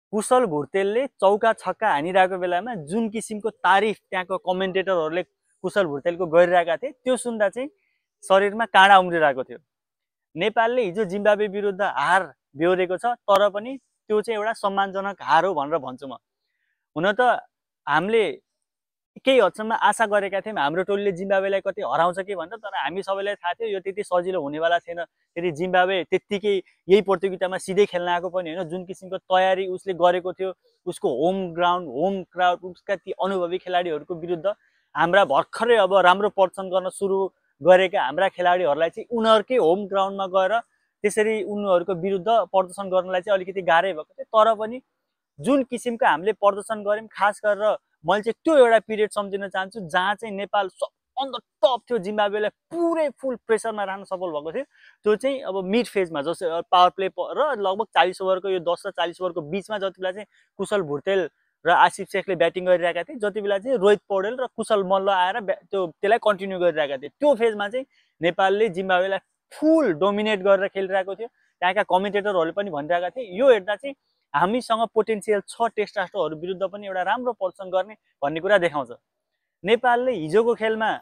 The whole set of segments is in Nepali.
कुशल भुर्तेलले चौका छक्का हानिरहेको बेलामा जुन किसिमको तारिफ त्यहाँको कमेन्टेटरहरूले कुशल भुर्तेलको गरिरहेका थिए त्यो सुन्दा चाहिँ शरीरमा काँडा उम्रिरहेको थियो। नेपालले हिजो जिम्बाब्वे विरुद्ध हार बेहोरेको छ, तर पनि त्यो चाहिँ एउटा सम्मानजनक हार हो भनेर भन्छु म। हुन त हामीले केही हदसम्म आशा गरेका थियौँ हाम्रो टोलीले जिम्बाब्वेलाई कति हराउँछ कि भनेर, तर हामी सबैलाई थाहा थियो यो त्यति सजिलो हुनेवाला थिएन। फेरि जिम्बाब्वे त्यत्तिकै यही प्रतियोगितामा सिधै खेल्न आएको पनि होइन, जुन किसिमको तयारी उसले गरेको थियो, उसको होम ग्राउन्ड, होम क्राउड, उसका ती अनुभवी खेलाडीहरूको विरुद्ध हाम्रा भर्खरै अब राम्रो प्रदर्शन गर्न सुरु गरेका हाम्रा खेलाडीहरूलाई चाहिँ उनीहरूकै होम ग्राउन्डमा गएर त्यसरी उनीहरूको विरुद्ध प्रदर्शन गर्नलाई चाहिँ अलिकति गाह्रै भएको थियो। तर पनि जुन किसिमको हामीले प्रदर्शन गऱ्यौँ, खास गरेर मैले चाहिँ त्यो एउटा पिरियड सम्झिन चाहन्छु जहाँ चाहिँ नेपाल सबभन्दा टप थियो, जिम्बाब्वेलाई पुरै फुल प्रेसरमा राख्न सफल भएको थियो। त्यो चाहिँ अब मिड फेजमा जस्तो पावर प्ले र लगभग 40 ओभरको यो 10 र 40 ओभरको बिचमा जति बेला चाहिँ कुशल भुर्तेल र आसिफ शेखले ब्याटिङ गरिरहेका थिए, जति बेला चाहिँ रोहित पौडेल र कुशल मल्ल आएर त्यसलाई कन्टिन्यू गरिरहेका थिए। त्यो फेजमा चाहिँ नेपालले जिम्बाब्वेलाई फुल डोमिनेट गरेर खेलिरहेको थियो। त्यहाँका कमेन्टेटरहरूले पनि भनिरहेका थिए यो हेर्दा चाहिँ हामीसँग पोटेन्सियल छ टेस्ट राष्ट्रहरू विरुद्ध पनि एउटा राम्रो प्रदर्शन गर्ने भन्ने कुरा देखाउँछ। नेपालले हिजोको खेलमा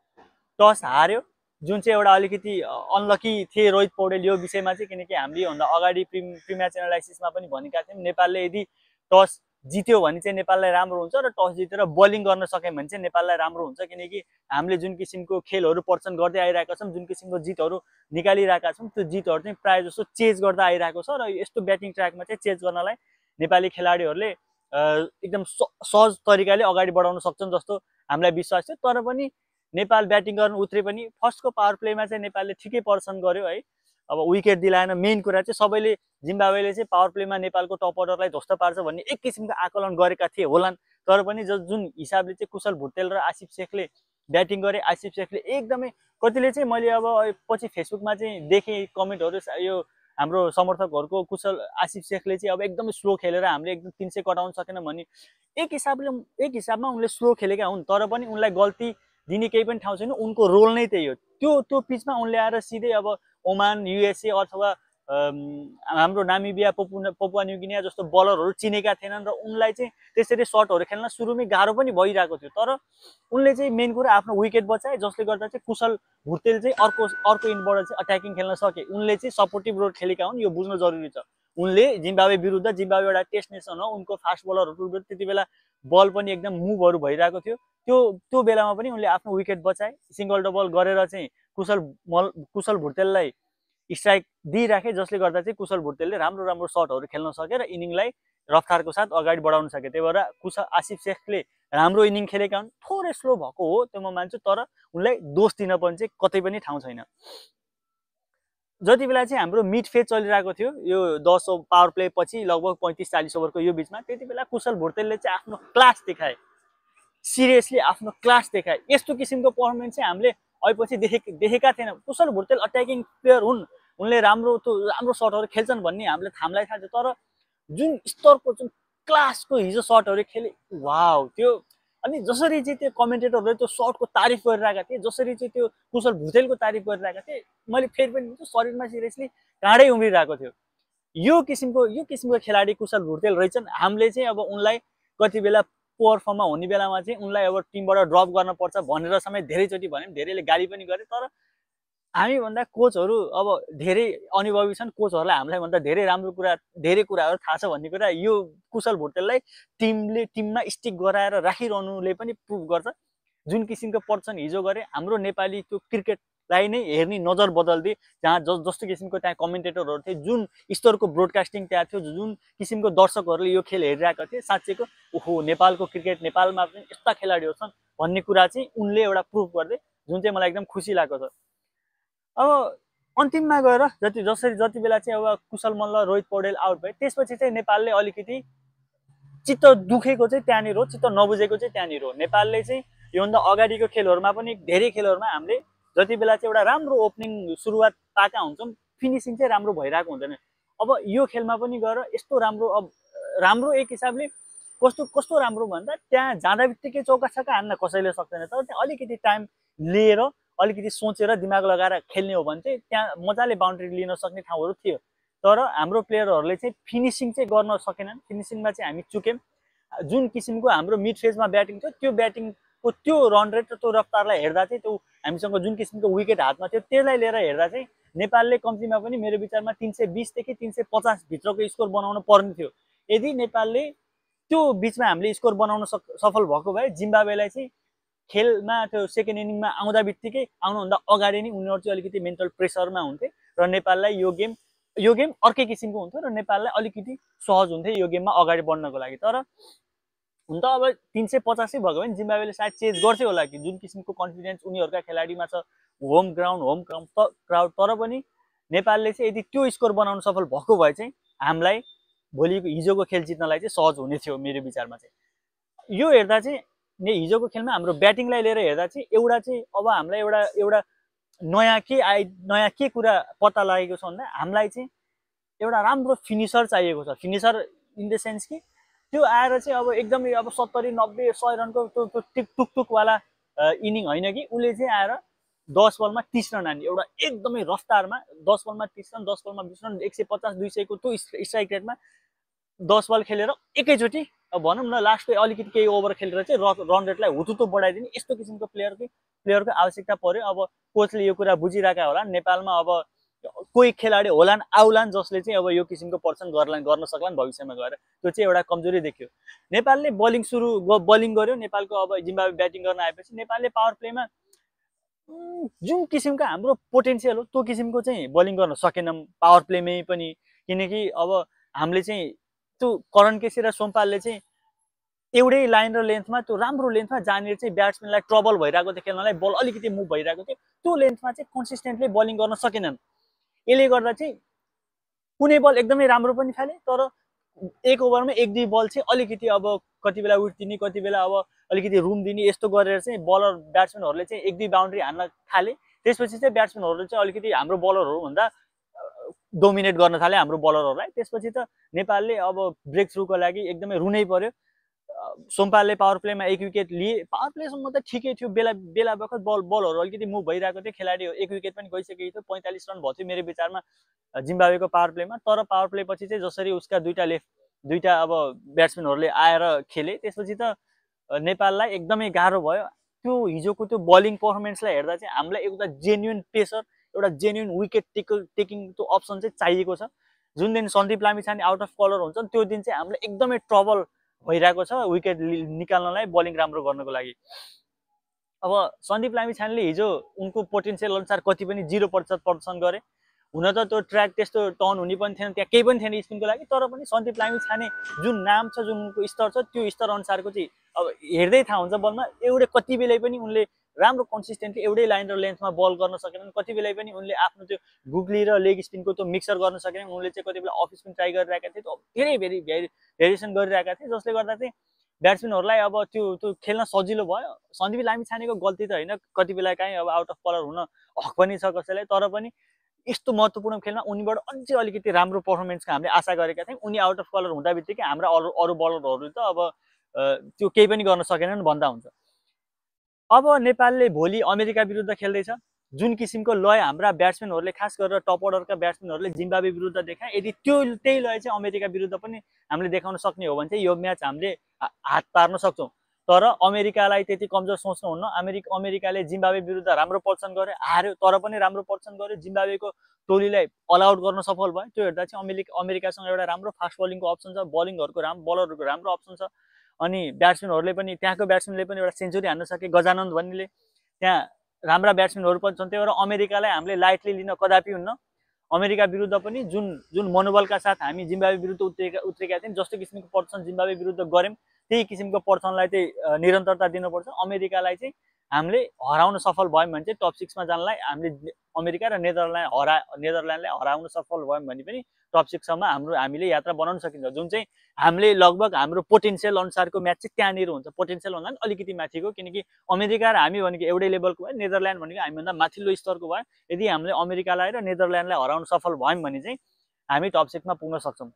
टस हार्यो, जुन चाहिँ एउटा अलिकति अनलकी थिए रोहित पौडेल यो विषयमा चाहिँ, किनकि हामीले भन्दा अगाडि प्रि म्याच एनालाइसिसमा पनि भनेका थियौँ नेपालले यदि टस जित्यो भने चाहिँ नेपाललाई राम्रो हुन्छ र टस जितेर बलिङ गर्न सक्यो भने चाहिँ नेपाललाई राम्रो हुन्छ, किनकि हामीले जुन किसिमको खेलहरू प्रदर्शन गर्दै आइरहेका छौँ, जुन किसिमको जितहरू निकालिरहेका छौँ, त्यो जितहरू चाहिँ प्रायः जस्तो चेज गर्दा आइरहेको छ र यस्तो ब्याटिङ ट्र्याकमा चाहिँ चेज गर्नलाई नेपाली खेलाडीहरूले एकदम सहज तरिकाले अगाडि बढाउन सक्छन् जस्तो हामीलाई विश्वास थियो। तर पनि नेपाल ब्याटिङ गर्न उत्रे पनि फर्स्टको पावर प्लेमा चाहिँ नेपालले ठिकै प्रदर्शन गर्यो है। अब विकेट दिलाएन, मेन कुरा चाहिँ सबैले जिम्बाब्वेले चाहिँ पावर प्लेमा नेपालको टप अर्डरलाई ध्वस्त पार्छ भन्ने एक किसिमको आकलन गरेका थिए होलान्। तर पनि जुन हिसाबले चाहिँ कुशल भुर्तेल र आसिफ शेखले ब्याटिङ गरे, आसिफ शेखले एकदमै कतिले चाहिँ मैले अब पछि फेसबुकमा चाहिँ देखेँ कमेन्टहरू, यो हाम्रो समर्थकहरूको कुशल आसिफ शेखले चाहिँ अब एकदमै स्लो खेलेर हामीले एकदम 300 कटाउन सकेन भन्ने। एक हिसाबमा उनले स्लो खेलेका हुन्, तर पनि उनलाई गल्ती दिने केही पनि ठाउँ छैन, उनको रोल नै त्यही हो। त्यो पिचमा उनले आएर सिधै अब ओमान, युएसए अथवा हाम्रो नामिबिया, पपुवा न्युगिनिया जस्तो बलरहरू चिनेका थिएनन् र उनलाई चाहिँ त्यसरी सर्टहरू खेल्न सुरुमै गाह्रो पनि भइरहेको थियो। तर उनले चाहिँ मेन कुरा आफ्नो विकेट बचाए, जसले गर्दा चाहिँ कुशल भुर्तेल चाहिँ अर्को इन्डबाट चाहिँ अट्याकिङ खेल्न सके। उनले चाहिँ सपोर्टिभ रोल खेलेका हुन्, यो बुझ्न जरुरी छ। उनले जिम्बाब्वे विरुद्ध, जिम्बाब्वे एउटा टेस्ट नेसन हो, उनको फास्ट बलरहरू विरुद्ध त्यति बेला बल पनि एकदम मुभहरू भइरहेको थियो। त्यो बेलामा पनि उनले आफ्नो विकेट बचाए, सिङ्गल डबल गरेर चाहिँ कुशल भुर्तेललाई स्ट्राइक दिइराखे, जसले गर्दा चाहिँ कुशल भुर्तेलले राम्रो सर्टहरू खेल्न सके र इनिङलाई रफ्तारको साथ अगाडि बढाउन सके। त्यही भएर आसिफ शेखले राम्रो इनिङ खेलेका हुन्, थोरै स्लो भएको हो त्यो म मान्छु, तर उनलाई दोष दिन पनि चाहिँ कतै पनि ठाउँ छैन। जति बेला चाहिँ हाम्रो मिड फेज चलिरहेको थियो, यो 10 पावर प्ले पछि लगभग 35-40 ओभरको यो बिचमा, त्यति बेला कुशल भुर्तेलले चाहिँ आफ्नो क्लास देखाए, सिरियसली आफ्नो क्लास देखाए। यस्तो किसिमको पर्फर्मेन्स चाहिँ हामीले अहिलेपछि देखेका थिएनौँ। कुशल भुर्तेल अट्याकिङ प्लेयर हुन्, उनले राम्रो सर्टहरू खेल्छन् भन्ने हामीलाई थाहा थियो, तर जुन स्तरको जुन क्लासको हिजो सर्टहरू खेले, वाउ! त्यो अनि जसरी चाहिँ त्यो कमेन्टेटरहरूले त्यो सर्टको तारिफ गरिरहेका थिए, जसरी चाहिँ त्यो कुशल भुर्तेलको तारिफ गरिरहेका थिए, मैले फेरि पनि शरीरमा सिरियसली काँडै उम्रिरहेको थियो। यो किसिमको खेलाडी कुशल भुर्तेल रहेछन्। हामीले चाहिँ अब उनलाई कति बेला पोवर फर्ममा हुने बेलामा चाहिँ उनलाई अब टिमबाट ड्रप गर्न पर्छ भनेर समेत धेरैचोटि भन्यौँ, धेरैले गाली पनि गरे। तर हामीभन्दा कोचहरू अब धेरै अनुभवी छन्, कोचहरूलाई हामीलाई भन्दा धेरै कुराहरू थाहा छ भन्ने कुरा यो कुशल भुर्तेललाई टिममा स्टिक गराएर राखिरहनुले पनि प्रुभ गर्छ। जुन किसिमको प्रदर्शन हिजो गरे, हाम्रो नेपाली त्यो क्रिकेटलाई नै हेर्ने नजर बदल्दिए। जहाँ जस्तो किसिमको त्यहाँ कमेन्टेटरहरू थिए, जुन स्तरको ब्रोडकास्टिङ त्यहाँ थियो, जुन किसिमको दर्शकहरूले यो खेल हेरिरहेका थिए, साँच्चैको ओहो नेपालको क्रिकेट, नेपालमा पनि यस्ता खेलाडीहरू छन् भन्ने कुरा चाहिँ उनले एउटा प्रुभ गर्दै, जुन चाहिँ मलाई एकदम खुसी लागेको छ। अब अन्तिममा गएर जति बेला चाहिँ अब कुशल मल्ल, रोहित पौडेल आउट भए, त्यसपछि चाहिँ नेपालले अलिकति चित्त दुखेको चाहिँ त्यहाँनिर हो, चित्त नबुझेको चाहिँ त्यहाँनिर हो। नेपालले चाहिँ योभन्दा अगाडिको खेलहरूमा पनि धेरै खेलहरूमा हामीले जति बेला चाहिँ एउटा राम्रो ओपनिङ सुरुवात पाएका हुन्छौँ, फिनिसिङ चाहिँ राम्रो भइरहेको हुँदैन। अब यो खेलमा पनि गएर यस्तो राम्रो एक हिसाबले कस्तो राम्रो भन्दा त्यहाँ जाँदा बित्तिकै चौका छक्का हान्न कसैले सक्दैन, तर त्यहाँ अलिकति टाइम लिएर, अलिकति सोचेर दिमाग लगाएर खेल्ने हो भने चाहिँ त्यहाँ मजाले बाउन्ड्री लिन सक्ने ठाउँहरू थियो। तर हाम्रो प्लेयरहरूले चाहिँ फिनिसिङ चाहिँ गर्न सकेनन्। फिनिसिङमा चाहिँ हामी चुक्यौँ। जुन किसिमको हाम्रो मिड फेजमा ब्याटिङ थियो त्यो ब्याटिङको त्यो रन रेट र त्यो रफ्तारलाई हेर्दा चाहिँ त्यो हामीसँग जुन किसिमको विकेट हातमा थियो त्यसलाई लिएर हेर्दा चाहिँ नेपालले कम्तीमा पनि मेरो विचारमा 320 देखि 350 भित्रको स्कोर बनाउन पर्ने थियो। यदि नेपालले त्यो बिचमा हामीले स्कोर बनाउन सफल भएको भए जिम्बाब्वेलाई चाहिँ खेलमा त्यो सेकेन्ड इनिङमा आउँदा बित्तिकै आउनुभन्दा अगाडि नै उनीहरू चाहिँ अलिकति मेन्टल प्रेसरमा हुन्थे र नेपाललाई यो गेम अर्कै किसिमको हुन्थ्यो र नेपाललाई अलिकति सहज हुन्थ्यो यो गेममा अगाडि बढ्नको लागि। तर हुन त अब 385 भएको भने जिम्बाब्वेले सायद चेज गर्थ्यो होला कि जुन किसिमको कन्फिडेन्स उनीहरूका खेलाडीमा छ, होम क्राउड। तर पनि नेपालले चाहिँ यदि त्यो स्कोर बनाउन सफल भएको भए चाहिँ हामीलाई भोलिको हिजोको खेल जित्नलाई चाहिँ सहज हुने थियो मेरो विचारमा चाहिँ। यो हेर्दा चाहिँ हिजोको खेलमा हाम्रो ब्याटिङलाई लिएर हेर्दा चाहिँ एउटा चाहिँ अब हामीलाई एउटा नयाँ के कुरा पत्ता लागेको छ भन्दा हामीलाई चाहिँ एउटा राम्रो फिनिसर चाहिएको छ। फिनिसर इन द सेन्स कि त्यो आएर चाहिँ अब एकदमै अब 70, 90, 100 रनको त्यो टुकटुकवाला इनिङ होइन कि उसले चाहिँ आएर 10 बलमा 30 रन हान्ने एउटा एकदमै रफ्तारमा 10 बलमा 30 रन, 10 बलमा 20 रन, 150, 200 को त्यो स्ट्राइक रेटमा 10 बल खेलेर एकैचोटि अब भनौँ न लास्टको अलिकति केही ओभर खेलेर चाहिँ रन रेटलाई हुतुतो बढाइदिने यस्तो किसिमको प्लेयरको आवश्यकता पर्यो। अब कोचले यो कुरा बुझिरहेका होला। नेपालमा अब कोही खेलाडी होलान् आउलान् जसले चाहिँ अब यो किसिमको पर्सन गर्न सक्लान् भविष्यमा गएर। त्यो चाहिँ एउटा कमजोरी देखियो। नेपालले बलिङ गर्यो। नेपालको अब जिम्बाब्वे ब्याटिङ गर्न आएपछि नेपालले पावर प्लेमा जुन किसिमको हाम्रो पोटेन्सियल हो त्यो किसिमको चाहिँ बलिङ गर्न सकेनौँ पावर प्लेमै पनि। किनकि अब हामीले चाहिँ त्यो करण केसी र सोमपालले चाहिँ एउटै लाइन र लेन्थमा त्यो राम्रो लेन्थमा जहाँनिर चाहिँ ब्याट्सम्यानलाई ट्रबल भइरहेको थियो, खेल्नलाई बल अलिकति मुभ भइरहेको थियो, त्यो लेन्थमा चाहिँ कन्सिस्टेन्टली बलिङ गर्न सकेनन्। यसले गर्दा चाहिँ कुनै बल एकदमै राम्रो पनि फाले तर एक ओभरमा 1-2 बल चाहिँ अलिकति अब कति बेला उठ दिने, कति बेला अब अलिकति रुम दिने यस्तो गरेर चाहिँ बलर ब्याट्सम्यानहरूले चाहिँ 1-2 बाउन्ड्री हान्न थाले। त्यसपछि चाहिँ ब्याट्सम्यानहरूले चाहिँ अलिकति हाम्रो बलरहरूभन्दा डोमिनेट गर्न थाले हाम्रो बलरहरूलाई। त्यसपछि त नेपालले अब ब्रेक थ्रुको लागि एकदमै रुनै पर्यो। सोमपालले पावर प्लेमा 1 विकेट लिए। पावर प्लेसम्म त ठिकै थियो, बेला बखत बलहरू अलिकति मुभ भइरहेको थियो, खेलाडीहरू 1 विकेट पनि गइसकेको थियो। 45 रन भयो थियो मेरो विचारमा जिम्बाब्वेको पावर प्लेमा। तर पावर प्ले पछि चाहिँ जसरी उसका दुईटा अब ब्याट्सम्यानहरूले आएर खेले त्यसपछि त नेपाललाई एकदमै गाह्रो भयो। त्यो हिजोको त्यो बलिङ पर्फर्मेन्सलाई हेर्दा चाहिँ हामीलाई एउटा जेन्युन पेसर, एउटा जेन्युन विकेट टेकिङ त्यो अप्सन चाहिँ चाहिएको छ। जुन दिन Sandeep Lamichhane out of colour हुन्छ त्यो दिन चाहिँ हामीलाई एकदमै ट्रबल भइरहेको छ विकेट निकाल्नलाई, बलिङ राम्रो गर्नको लागि। अब सन्दीप लामिछानेले हिजो उनको पोटेन्सियल अनुसार कति पनि 0% प्रदर्शन गरे। हुन त त्यो ट्र्याक त्यस्तो टर्न हुने पनि थिएन, त्यहाँ केही पनि थिएन स्पिनको लागि। तर पनि सन्दीप लामिछाने जुन नाम छ, जुन उनको स्तर छ, त्यो स्तर अनुसारको चाहिँ अब हेर्दै थाहा हुन्छ बलमा एउटै कति बेलै पनि उनले राम्रो कन्सिस्टेन्टली एउटै लाइन र लेन्थमा बल गर्न सकेनन्। कति बेलै पनि उनले आफ्नो त्यो गुगली र लेग स्पिनको त्यो मिक्सर गर्न सकेनन्। उनले चाहिँ कति बेला अफ स्पिन ट्राई गरिरहेका थिए, धेरै भेरिएसन गरिरहेका थिए, जसले गर्दा चाहिँ ब्याट्सम्यानहरूलाई अब त्यो खेल्न सजिलो भयो। सन्दीप लामिछानेको गल्ती त होइन, कति बेला काहीँ अब आउट अफ कलर हुन हक पनि छ कसैलाई। तर पनि यस्तो महत्त्वपूर्ण खेलमा उनीबाट अझै अलिकति राम्रो पर्फर्मेन्सको हामीले आशा गरेका थियौँ। उनी आउट अफ कलर हुँदा बित्तिकै हाम्रा अरू बलरहरू त अब त्यो केही पनि गर्न सकेनन् भन्दा हुन्छ। अब नेपालले भोलि अमेरिका विरुद्ध खेल्दैछ। जुन किसिमको लय हाम्रा ब्याट्सम्यानहरूले खास गरेर टप अर्डरका ब्याट्सम्यानहरूले जिम्बाब्वे विरुद्ध देखाए, यदि त्यही लय चाहिँ अमेरिका विरुद्ध पनि हामीले देखाउन सक्ने हो भने चाहिँ यो म्याच हामीले हात पार्न सक्छौँ। तर अमेरिकालाई त्यति कमजोर सोच्नुहुन्न। अमेरिकाले जिम्बाब्वे विरुद्ध राम्रो प्रदर्शन गर्यो, हार्यो, तर पनि राम्रो प्रदर्शन गर्यो। जिम्बाब्वेको टोलीलाई अल आउट गर्न सफल भयो। त्यो हेर्दा चाहिँ अमेरिकासँग एउटा राम्रो फास्ट बलिङको अप्सन छ, बलरहरूको राम्रो अप्सन छ। अनि ब्याट्सम्यानहरूले पनि त्यहाँको ब्याट्सम्यानले पनि एउटा सेन्चुरी हान्न सके, गजानन्द भन्नेले। त्यहाँ राम्रा ब्याट्सम्यानहरू पनि छन्। त्यही भएर अमेरिकालाई हामीले लाइटली लिन कदापि हुन्न। अमेरिका विरुद्ध पनि जुन मनोबलका साथ हामी जिम्बाब्वे विरुद्ध उत्रेका थियौँ, जस्तो किसिमको प्रदर्शन जिम्बाब्वे विरुद्ध गऱ्यौँ, त्यही किसिमको प्रदर्शनलाई चाहिँ निरन्तरता दिनुपर्छ। अमेरिकालाई चाहिँ हामीले हराउन सफल भयौँ भने चाहिँ टप 6 मा जानलाई हामीले अमेरिका र नेदरल्यान्डलाई हराउन सफल भयौँ भने पनि टप 6 सम्म हामीले यात्रा बनाउन सकिन्छ। जुन चाहिँ हामीले लगभग हाम्रो पोटेन्सियल अनुसारको म्याच चाहिँ त्यहाँनिर हुन्छ। पोटेन्सियल भन्दा पनि अलिकति माथिको, किनकि अमेरिका र हामी भनेको एउटै लेभलको भयो, नेदरल्यान्ड भनेको हामीभन्दा माथिल्लो स्तरको भयो। यदि हामीले अमेरिकालाई र नेदरल्यान्डलाई हराउन सफल भयौँ भने चाहिँ हामी टप 6 मा पुग्न सक्छौँ।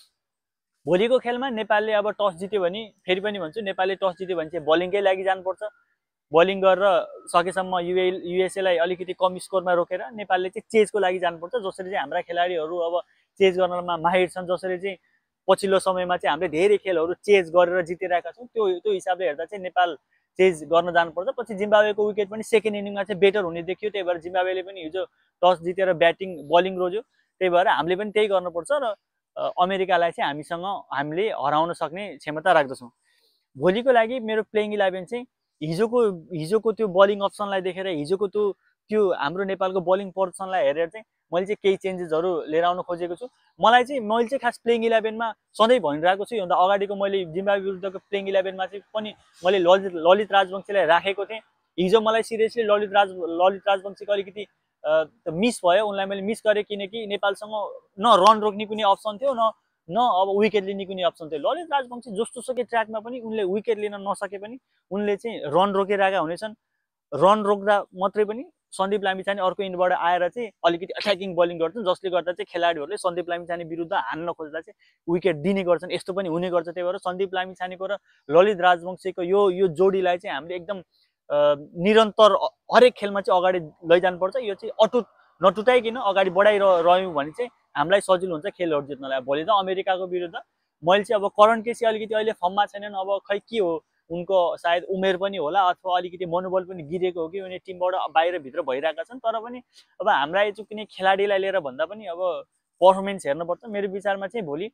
भोलिको खेलमा नेपालले अब टस जित्यो भने, फेरि पनि भन्छु, नेपालले टस जित्यो भने चाहिँ बलिङकै लागि जानुपर्छ। बलिङ गरेर सकेसम्म युएसएलाई अलिकति कम स्कोरमा रोकेर नेपालले चाहिँ चेजको लागि जानुपर्छ। जसरी चाहिँ हाम्रा खेलाडीहरू अब चेज गर्नमा माहिर छन्, जसरी चाहिँ पछिल्लो समयमा चाहिँ हामीले धेरै खेलहरू चेज गरेर जितिरहेका छौँ। त्यो हिसाबले हेर्दा चाहिँ नेपाल चेज गर्न जानुपर्छ। पछि जिम्बाब्वेको विकेट पनि सेकेन्ड इनिङमा चाहिँ बेटर हुने देखियो, त्यही भएर जिम्बाब्वेले पनि हिजो टस जितेर बलिङ रोज्यो। त्यही भएर हामीले पनि त्यही गर्नुपर्छ र अमेरिकालाई चाहिँ हामीले हराउन सक्ने क्षमता राख्दछौँ। भोलिको लागि मेरो प्लेइङ 11 चाहिँ हिजोको त्यो बलिङ अप्सनलाई देखेर, हिजोको त्यो हाम्रो नेपालको बलिङ प्रदर्शनलाई हेरेर चाहिँ मैले चाहिँ केही चेन्जेसहरू लिएर आउन खोजेको छु। मैले चाहिँ खास प्लेइङ 11मा सधैँ भनिरहेको छु, योभन्दा अगाडिको मैले जिम्बाब्वे विरुद्धको प्लेइङ 11मा चाहिँ पनि मैले ललित राजवंशीलाई राखेको थिएँ। हिजो मलाई सिरियसली ललित राजवंशीको अलिकति मिस भयो, उनलाई मैले मिस गरेँ, किनकि नेपालसँग न रन रोक्ने कुनै अप्सन थियो, न अब विकेट लिने कुनै अप्सन थियो। ललित राजवंशी जस्तोसुकै ट्र्याकमा पनि उनले विकेट लिन नसके पनि उनले चाहिँ रन रोकिरहेका हुनेछन्। रन रोक्दा मात्रै पनि सन्दीप लामिछाने अर्को इन्डबाट आएर चाहिँ अलिकति अट्याकिङ बलिङ गर्छन्, जसले गर्दा चाहिँ खेलाडीहरूले सन्दीप लामिछाने विरुद्ध हान्न खोज्दा चाहिँ विकेट दिने गर्छन्। यस्तो पनि हुने गर्छ। त्यही भएर सन्दीप लामिछानेको र ललित राजवंशीको यो जोडीलाई चाहिँ हामीले एकदम निरन्तर हरेक खेलमा चाहिँ अगाडि लैजानुपर्छ। यो चाहिँ अटुट नटुटाइकन अगाडि बढाइरह्यौँ भने चाहिँ हामीलाई सजिलो हुन्छ खेलहरू जित्नलाई। भोलि त अमेरिकाको विरुद्ध मैले चाहिँ अब करण केसी अलिकति अहिले फर्ममा छैनन्, अब खै के हो, उनको सायद उमेर पनि होला अथवा अलिकति मनोबल पनि गिरेको हो कि उनी टिमबाट बाहिरभित्र भइरहेका छन्। तर पनि अब हाम्रा कुनै खेलाडीलाई लिएर भन्दा पनि अब पर्फर्मेन्स हेर्नुपर्छ। मेरो विचारमा चाहिँ भोलि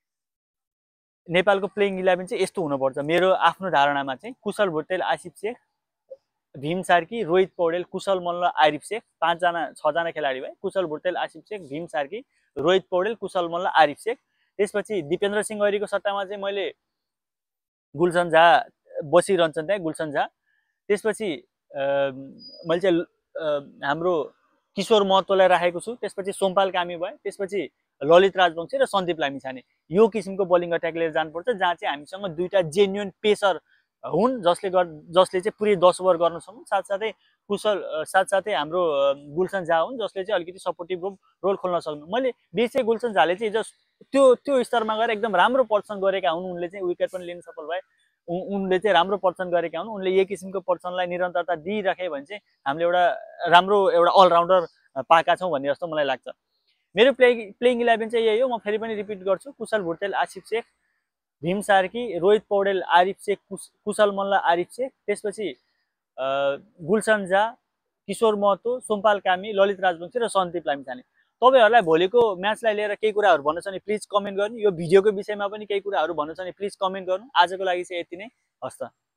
नेपालको प्लेइङ 11 चाहिँ यस्तो हुनुपर्छ। मेरो आफ्नो धारणामा चाहिँ कुशल भुटेल, आसिफ शेख, भीम सार्की, रोहित पौडेल, कुशल मल्ल, आरिफ शेख, 6जना खेलाडी भए। कुशल भुटेल, आसिफ शेख, भीम सार्की, रोहित पौडेल, कुशल मल्ल, आरिफ शेख। त्यसपछि दिपेन्द्र सिंह ऐरीको सट्टामा चाहिँ मैले गुलसन झा बसिरहन्छन् त्यहाँ, गुलसन झा। त्यसपछि मैले चाहिँ हाम्रो किशोर महतोलाई राखेको छु। त्यसपछि सोमपाल कामी भयो। त्यसपछि ललित राजवंशी र सन्दीप लामिछाने। यो किसिमको बलिङ अट्याक लिएर जानुपर्छ, जहाँ चाहिँ हामीसँग दुईटा जेन्युन पेसर हुन्, जसले चाहिँ पुरै 10 ओभर गर्न सक्नु। साथसाथै हाम्रो गुलसन झा हुन्, जसले चाहिँ अलिकति सपोर्टिभ रोल खोल्न सक्नु। मैले बिर्सेँ गुलसन झाले चाहिँ हिजो त्यो स्तरमा गएर एकदम राम्रो प्रदर्शन गरेका हुन्। उनले चाहिँ विकेट पनि लिन सफल भए। उनले चाहिँ राम्रो प्रदर्शन गरेका हुन्। उनले यही किसिमको प्रदर्शनलाई निरन्तरता दिइराखे भने चाहिँ हामीले एउटा अलराउन्डर पाएका छौँ भन्ने जस्तो मलाई लाग्छ। मेरो प्लेइङ 11 चाहिँ यही हो। म फेरि पनि रिपिट गर्छु। कुशल भुटेल, आसिफ शेख, भीम सार्की, रोहित पौडेल, आरिफ शेख, कुशल मल्ल, आरिफ शेख। त्यसपछि गुलसन झा, किशोर महतो, सोमपाल कामी, ललित राजवंशी र सन्दीप लामिछाने। तपाईहरुलाई भोलिको म्याचलाई लिएर केही कुराहरू भन्न छ भने प्लिज कमेन्ट गर्नु। यो भिडियोको विषयमा पनि केही कुराहरू भन्न छ भने प्लिज कमेन्ट गर्नु। आजको लागि चाहिँ यति नै। हस् त।